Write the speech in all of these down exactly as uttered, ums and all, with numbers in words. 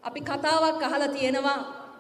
අපි කතාවක් අහලා තියෙනවා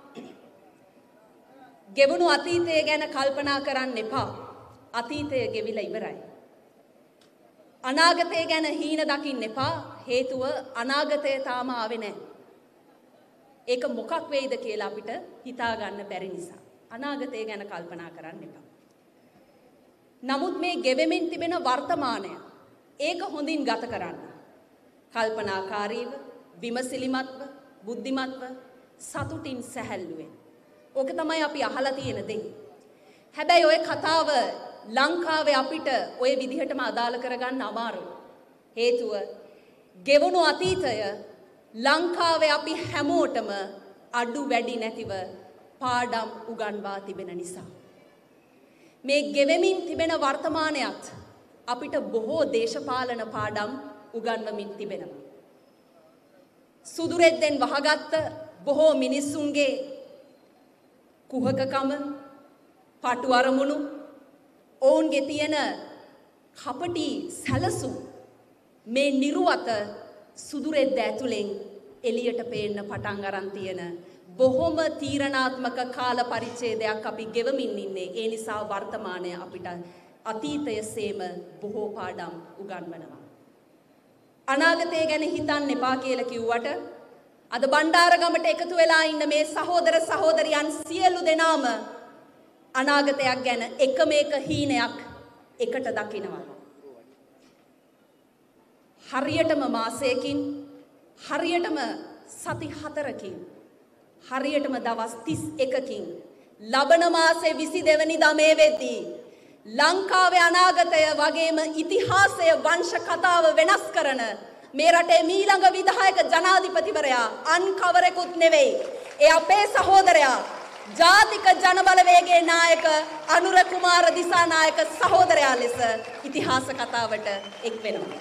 ගෙවුණු අතීතය ගැන කල්පනා කරන්න එපා. අතීතය ගෙවිලා ඉවරයි. අනාගතය ගැන හීන දකින්න එපා. හේතුව අනාගතය තාම ආවේ නැහැ. ඒක මොකක් වෙයිද කියලා අපිට හිතා ගන්න බැරි නිසා. අනාගතය ගැන කල්පනා කරන්න එපා. නමුත් මේ ගෙවෙමින් තිබෙන වර්තමානය ඒක හොඳින් ගත කරන්න. කල්පනාකාරීව, විමසිලිමත්ව, බුද්ධිමත්ව, සතුටින් සැහැල්ලුවෙන්. ඕක තමයි අපි අහලා තියෙන දේ. හැබැයි ওই කතාව ලංකාවේ අපිට ওই විදිහටම අදාළ කරගන්න අමාරුයි. හේතුව ගෙවුණු අතීතය ලංකාවේ අපි හැමෝටම අඩු වැඩි නැතිව පාඩම් උගන්වා තිබෙන නිසා. මේ ගෙවෙමින් තිබෙන වර්තමානයත් අපිට බොහෝ දේශපාලන පාඩම් උගන්වමින් තිබෙනවා. සුදුරෙද්දෙන් වහගත්ත බොහෝ මිනිස්සුන්ගේ කුහකකම, පටු අරමුණු, ඔවුන්ගේ තියෙන කපටි සැලසුම් මේ නිර්වත සුදුරෙද්ද ඇතුලෙන් එළියට පේන්න පටන් අරන් තියෙන බොහොම තීරණාත්මක කාල පරිච්ඡේදයක් අපි ගෙවමින් ඉන්නේ. ඒ නිසා වර්තමානය අපිට අතීතයසේම බොහෝ පාඩම් උගන්වනවා. අනාගතය ගැන හිතන්න එපා කියලා කිව්වට අද බණ්ඩාරගමට එකතු වෙලා ඉන්න මේ සහෝදර සහෝදරියන් සියලු දෙනාම අනාගතයක් ගැන එකම එක හීනයක් එකට දකිනවා. හරියටම මාසයකින්, හරියටම සති හතරකින්, හරියටම දවස් තිස් එකකින් ලබන මාසේ විසි දෙවනිදා මේ වෙද්දී ලංකාවේ අනාගතය වගේම ඉතිහාසය වංශ කතාව වෙනස් කරන මේ රටේ මීළඟ විධායක ජනාධිපතිවරයා අන් කවරෙකුත් නෙවෙයි. ඒ අපේ සහෝදරයා ජාතික ජනබලවේගයේ නායක අනුර කුමාර දිසානායක සහෝදරයා ලෙස ඉතිහාස කතාවට එක් වෙනවා.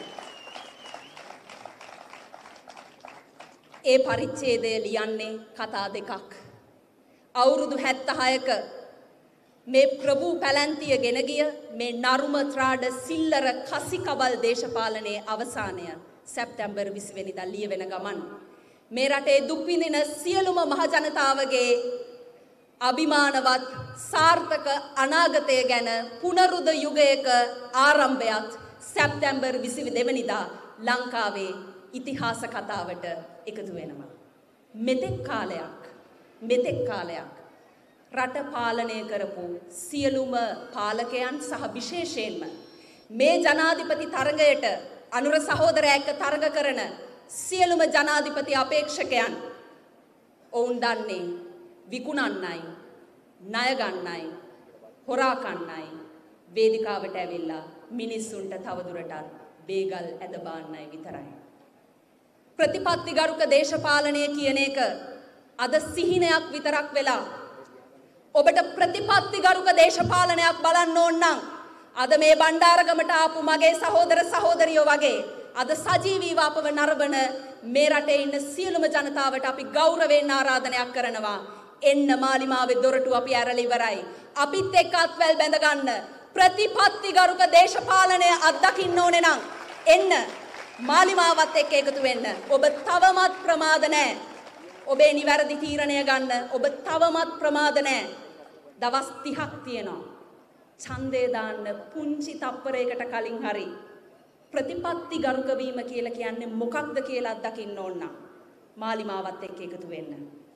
ඒ පරිච්ඡේදය ලියන්නේ කතා දෙකක්. අවුරුදු හැත්තහයක මේ ප්‍රභූ පැලැන්තිය ගෙන ගිය මේ නරුම ත්‍රාඩ සිල්ලර කසිකබල් දේශපාලනයේ අවසානය සැප්තැම්බර් විසි වෙනිදා ලියවෙන ගමන් මේ රටේ දුක් විඳින සියලුම මහ ජනතාවගේ අභිමානවත් සාර්ථක අනාගතය ගැන පුනරුද යුගයක ආරම්භයත් සැප්තැම්බර් විසි දෙවනිදා ලංකාවේ ඉතිහාස කතාවට එකතු වෙනවා. මෙතෙක් කාලයක් මෙතෙක් කාලයක් රට පාලනය කරපු සියලුම පාලකයන් සහ විශේෂයෙන්ම මේ ජනාධිපති තරගයට අනුර සහෝදරයා එක්ක තරග කරන සියලුම ජනාධිපති අපේක්ෂකයන් ඔවුන් දන්නේ විකුණන්නයි, ණය ගන්නයි, හොරා කන්නයි, වේදිකාවට ඇවිල්ලා මිනිස්සුන්ට තවදුරටත් බේගල් ඇද බාන්නයි විතරයි. ප්‍රතිපත්තිගරුක දේශපාලනය කියන එක අද සිහිනයක් විතරක් වෙලා ඔබට ප්‍රතිපත්තිගරුක දේශපාලනයක් බලන්න ඕන නම් අද මේ බණ්ඩාරගමට ආපු මගේ සහෝදර සහෝදරියෝ වගේ අද සජීවීව අපව නරඹන මේ රටේ ඉන්න සියලුම ජනතාවට අපි ගෞරවයෙන් ආරාධනයක් කරනවා. එන්න මාලිමාවේ දොරටු අපි ඇරලා ඉවරයි. අපිත් එක්ක අත්වැල් බැඳ ගන්න. ප්‍රතිපත්තිගරුක දේශපාලනය අත්දකින්න ඕනේ නම් එන්න මාලිමාවත් එක්ක එකතු වෙන්න. ඔබ තවමත් ප්‍රමාද නැහැ. ඔබේ නිවැරදි තීරණය ගන්න ඔබ තවමත් ප්‍රමාද නැහැ. දවස් තිහක් තියෙනවා. ඡන්දය දාන්න පුංචි තප්පරයකට කලින් හරි ප්‍රතිපත්තිගරුක වීම කියලා කියන්නේ මොකක්ද කියලා අත්දකින්න ඕන නම් මාලිමාවත් එක්ක එකතු වෙන්න.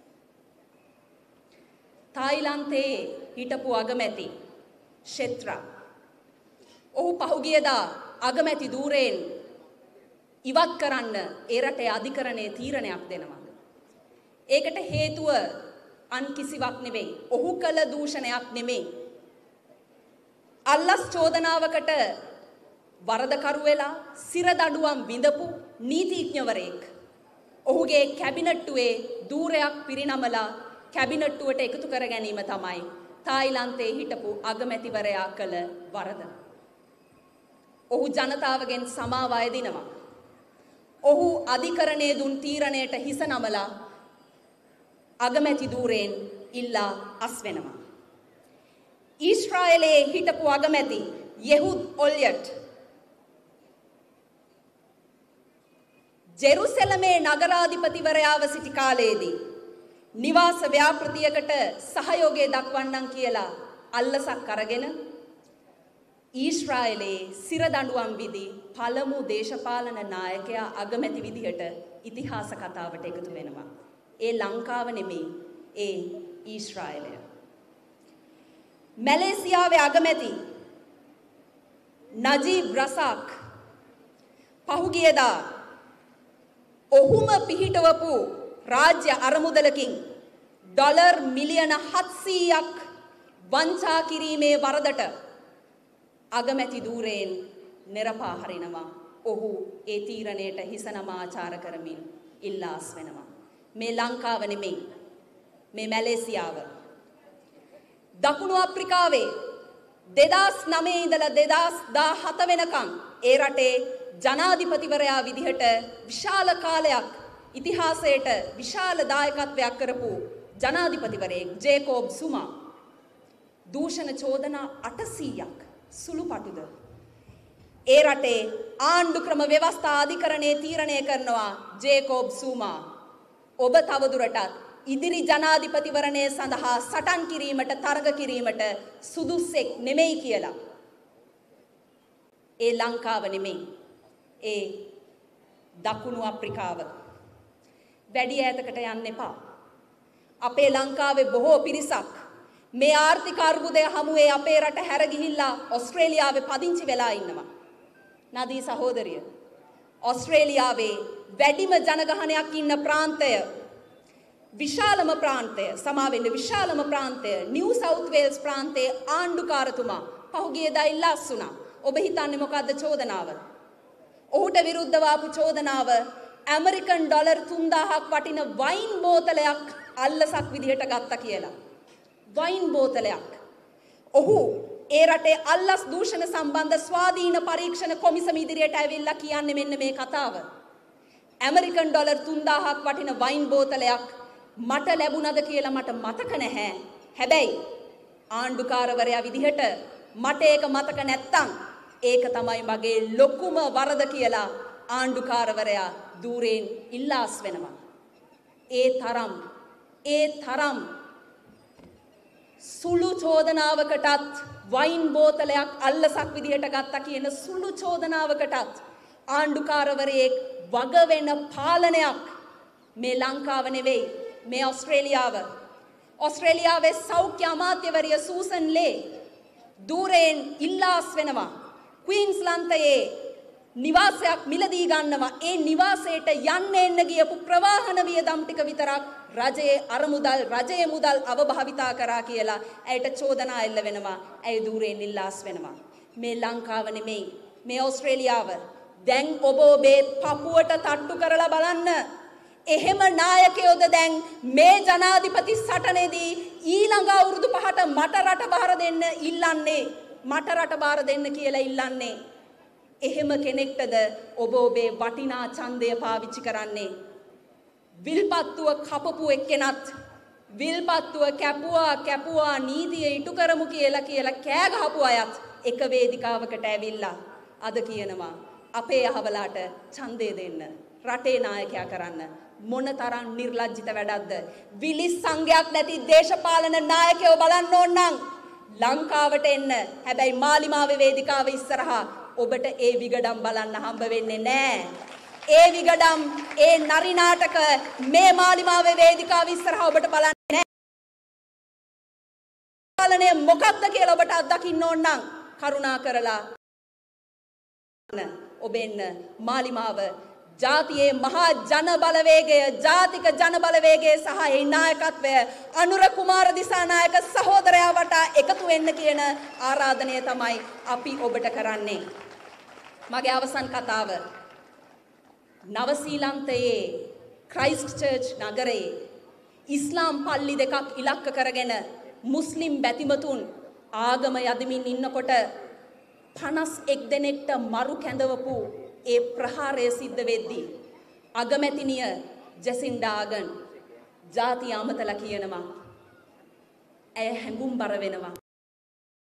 තායිලන්තයේ හිටපු අගමැති ෂෙත්‍රා ඔහු පහුගියදා අගමැති ධූරයෙන් ඉවත් කරන්න ඒ රටේ අධිකරණයේ තීරණයක් දෙනවා. ඒකට හේතුව අන් කිසිවක් නෙවෙයි. ඔහු කළ දූෂණයක් නෙමෙයි. අල්ලස් චෝදනාවකට වරදකරු වෙලා සිර දඬුවම් විඳපු නීතිඥවරයෙක් ඔහුගේ කැබිනට්ටුවේ ධූරයක් පිරිනමලා කැබිනට්ටුවට එකතු කර ගැනීම තමයි තායිලන්තයේ හිටපු අගමැතිවරයා කළ වරද. ඔහු ජනතාවගෙන් සමාව අයදිනවා. ඔහු අධිකරණයේ දුන් තීරණයට හිස නමලා අගමැති ධූරයෙන් ඉල්ලා අස් වෙනවා. ඊශ්‍රායලයේ හිටපු අගමැති යෙහුද් ඔල්යට් ජෙරුසලමේ නගරාධිපතිවරයාව සිටි කාලයේදී නිවාස ව්‍යාපෘතියකට සහයෝගය දක්වන්නම් කියලා අල්ලසක් අරගෙන ඊශ්‍රායලයේ සිරදඬුවම් විදි පළමු දේශපාලන නායකයා අගමැති විදිහට ඉතිහාස කතාවට එකතු වෙනවා. ඒ ලංකාව නෙමෙයි, ඒ ඊශ්‍රායලය. මැලේසියාවේ අගමැති නජීබ් රසාක් පහුගියදා ඔහුම පිහිටවපු රාජ්‍ය අරමුදලකින් ඩොලර් මිලියන හත්සීයක් වංචා කිරීමේ වරදට අගමැති ධූරයෙන් නිරපා හරිනවා. ඔහු ඒ තීරණයට හිස නමා ආචාර කරමින් ඉල්ලාස් වෙනවා. මේ ලංකාව නෙමෙයි, මේ මැලේසියාව. දකුණු අප්‍රිකාවේ දෙදාස් නවය ඉඳලා දෙදාස් දාහත වෙනකම් ඒ රටේ ජනාධිපතිවරයා විදිහට විශාල කාලයක් ඉතිහාසයට විශාල දායකත්වයක් කරපු ජනාධිපතිවරයෙක් ජේකෝබ් සුමා දූෂණ චෝදනා අටසීයක් සුළුපටුද ඒ රටේ ආණ්ඩු ක්‍රම ව්‍යවස්ථා අධිකරණයේ තීරණය කරනවා ජේකෝබ් සුමා ඔබ තවදුරටත් ඉදිරි ජනාධිපතිවරණය සඳහා සටන් කිරීමට තරග කිරීමට සුදුස්සෙක් නෙමෙයි කියලා. ඒ ලංකාව නෙමෙයි, ඒ දකුණු අප්‍රිකාව. වැඩි ඈතකට යන්න එපා. අපේ ලංකාවේ බොහෝ පිරිසක් මේ ආර්ථික අර්බුදය හමුවේ අපේ රට හැර ගිහිල්ලා ඕස්ට්‍රේලියාවේ පදිංචි වෙලා ඉන්නවා. නදී සහෝදරිය, ඕස්ට්‍රේලියාවේ වැඩිම ජනගහනයක් ඉන්න ප්‍රාන්තය, විශාලම ප්‍රාන්තය, සමාවෙන්න විශාලම ප්‍රාන්තය නිව් සවුත් වේල්ස් ප්‍රාන්තයේ ආණ්ඩුකාරතුමා පහුගියදා ඉල්ලාස් වුණා. ඔබ හිතන්නේ මොකද්ද චෝදනාව? ඔහුට විරුද්ධව ආපු චෝදනාව ඇමරිකන් ඩොලර් තුන්දාහක් වටින වයින් බෝතලයක් අල්ලසක් විදිහට ගත්තා කියලා. වයින් බෝතලයක්. ඔහු ඒ රටේ අල්ලස් දූෂණ සම්බන්ධ ස්වාධීන පරීක්ෂණ කොමිසම ඉදිරියට ඇවිල්ලා කියන්නේ මෙන්න මේ කතාව. ඇමරිකන් ඩොලර් තුන්දාහක් වටින වයින් බෝතලයක් මට ලැබුණද කියලා මට මතක නැහැ. හැබැයි ආණ්ඩුකාරවරයා විදිහට මට ඒක මතක නැත්තම් ඒක තමයි මගේ ලොකුම වරද කියලා ආණ්ඩුකාරවරයා ධූරයෙන් ඉල්ලාස් වෙනවා. ඒ තරම් ඒ තරම් සුළු චෝදනාවකටත් වයින් බෝතලයක් අල්ලසක් විදිහට ගත්තා කියන සුළු චෝදනාවකටත් ආණ්ඩුකාරවරයෙක් වග වෙන පාලනයක් මේ ලංකාව නෙවෙයි, මේ ඕස්ට්‍රේලියාව. ඕස්ට්‍රේලියාවේ සෞඛ්‍ය අමාත්‍යවරිය සූසන් ලේ ධූරයෙන් ඉල්ලාස් වෙනවා. ක්වීන්ස්ලන්තයේ නිවාසයක් මිලදී ගන්නවා. ඒ නිවාසයට යන්න එන්න ගියපු ප්‍රවාහන වියදම් ටික විතරක් රජයේ අරමුදල් රජයේ මුදල් අවභාවිතා කරා කියලා ඇයට චෝදනා එල්ල වෙනවා. ඇය ධූරයෙන් ඉල්ලාස් වෙනවා. මේ ලංකාව නෙමෙයි, මේ ඕස්ට්‍රේලියාව. දැන් ඔබ ඔබේ පපුවට තට්ටු කරලා බලන්න. එහෙම නායකයෝද දැන් මේ ජනාධිපති සටනේදී ඊළඟ අවුරුදු පහට මට රට බාර දෙන්න ඉල්ලන්නේ, මට රට බාර දෙන්න කියලා ඉල්ලන්නේ. එහෙම කෙනෙක්ටද ඔබ ඔබේ වටිනා ඡන්දය පාවිච්චි කරන්නේ? විල්පත්තුව කපපු එක්කෙනත් විල්පත්තුව කැපුවා කැපුවා නීතිය ඉටු කරමු කියලා කියලා කෑ ගහපු අයත් එක වේදිකාවකට ඇවිල්ලා අද කියනවා අපේ අහවලාට ඡන්දය දෙන්න, රටේ නායකයා කරන්න. මොන තරම් නිර්ලජ්ජිත වැඩක්ද? විලිස් සංඝයක් නැති දේශපාලන නායකයෝ බලන්න ඕන නම් ලංකාවට එන්න. හැබැයි මාලිමාවේ වේදිකාව ඉස්සරහා ඔබට ඒ විගඩම් බලන්න හම්බ වෙන්නේ නැහැ. ඒ විගඩම්, ඒ නරි නාටක මේ මාලිමාවේ වේදිකාව ඉස්සරහා ඔබට බලන්නේ නැහැ. පාලනය මොකක්ද කියලා ඔබට අත්දකින්න ඕන නම් කරුණා කරලා ඔබ එන්න මාලිමාව. ජාතියේ මහා ජන බලවේගය, ජාතික ජන බලවේගය සහ ඒ නායකත්වය අනුර කුමාර දිසානායක සහෝදරයා වටා එකතු වෙන්න කියන ආරාධනය තමයි අපි ඔබට කරන්නේ. මගේ අවසන් කතාව නව ශ්‍රීලන්තයේ ක්‍රයිස්ට් චර්ච් නගරයේ ඉස්ලාම් පල්ලි දෙකක් ඉලක්ක කරගෙන මුස්ලිම් බැතිමතුන් ආගම යදමින් ඉන්නකොට පනස් එක් දෙනෙක්ට මරු කැඳවපු ඒ ප්‍රහාරය සිද්ධ වෙද්දී අගමැතිනිය ජැසින්ඩා ආගන් ජාතිය අමතලා කියනවා. ඇය හැඟුම්බර වෙනවා.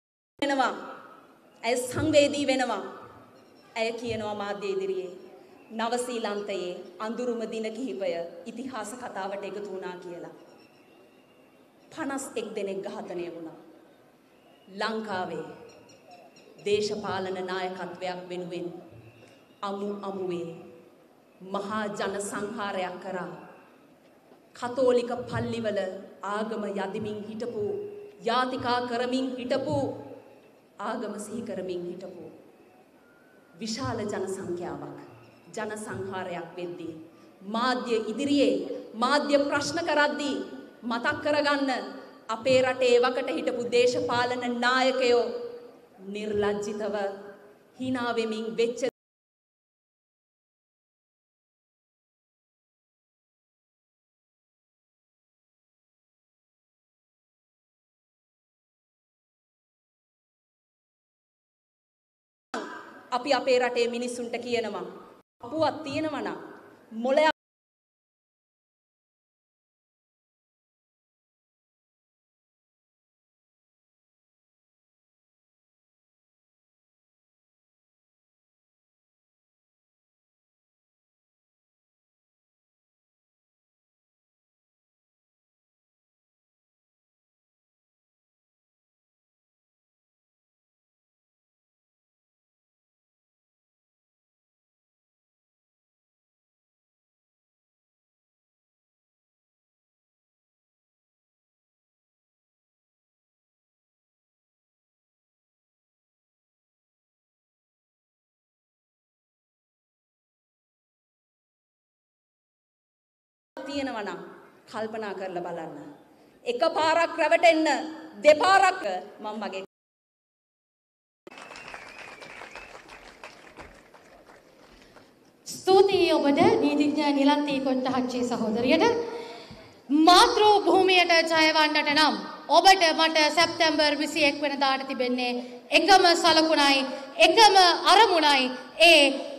වෙනවා. ඇය සංවේදී වෙනවා. ඇය කියනවා මාධ්‍ය ඉදිරියේ නව ශ්‍රීලන්තයේ අඳුරුම දින කිහිපය ඉතිහාස කතාවට එකතු වුණා කියලා. පනස් එක් දෙනෙක් ඝාතනය වුණා. ලංකාවේ දේශපාලන නායකත්වයක් වෙනුවෙන් අමු අමුවේ මහා ජන සංහාරයක් කරා කතෝලික පල්ලිවල ආගම යදිමින් හිටපු යාතිකා කරමින් හිටපු ආගම සිහි කරමින් හිටපු විශාල ජන සංඛ්‍යාවක් ජන සංහාරයක් වෙද්දී මාධ්‍ය ඉදිරියේ මාධ්‍ය ප්‍රශ්න කරද්දී මතක් කරගන්න අපේ රටේ වකට හිටපු දේශපාලන නායකයෝ නිර්ලජ්ජිතව hina වෙමින් වෙච්ච අපි අපේ රටේ මිනිස්සුන්ට කියනවා අපුවක් තියෙනවා නම් මොලයක් තියෙනවා නම් කල්පනා කරලා බලන්න. එකපාරක් රැවටෙන්න දෙපාරක් මම මගේ ස්තුතියි ඔබට නීතිඥ නිලන්ති කොට්ටහච්චි සහෝදරියට. මාතෘ භූමියට ජයවන්නට නම් ඔබට මට සැප්තැම්බර් විසි එක් වෙනිදාට තිබෙන්නේ එකම සලකුණයි එකම අරමුණයි ඒ